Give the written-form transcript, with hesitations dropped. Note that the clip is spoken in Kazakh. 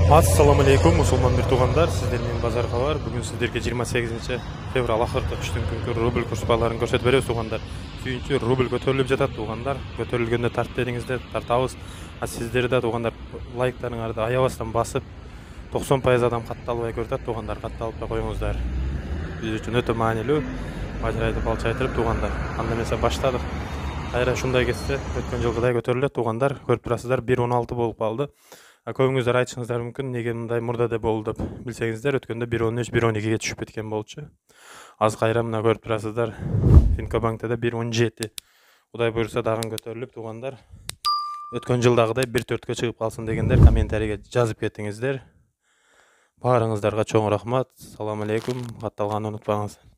Assalamu alaikum musulман bir туғандар, сіздермен базар хабар. Бүгін сіздерге 28 февраль ақырғы күштің күнгі рубль курспаларын көрсетіп береміз туғандар. Сүйінші рубль көтеріліп жатады туғандар. Көтерілгенде тарт дедіңіздер, тартабыз. Сіздер де туғандар лайктарыңарды аябастан басып 90% адам қатталбай көрсетеді туғандар, қатталып та қойыңыздар. Біз үшін өте маанилүү мажырайды балчайтырып туғандар. Анда месе баштадық. Кайра шундай кетсе, өткөн жылгыдай көтөрүлөт туғандар. Көрүп турасыздар, 1.16 болуп калды. Көбүңүздөр айтышыңыздар мүмкүн, неге мындай мурда деп болду деп билсеңиздер, өткөндө 1.13, 1.12ге түшүп кеткен болчу. Азыр кайра мына көрүп турасыздар, Финкобанкте да 1.17. Кудай буйрса дагы көтөрүлүп туғандар. Өткөн жылдагыдай 1.4кө чыгып калсын дегендер комментарийге жазып кетиңиздер. Баарыңыздарга чоң рахмат. Салам алейкум. Катталганды унутпаңыз.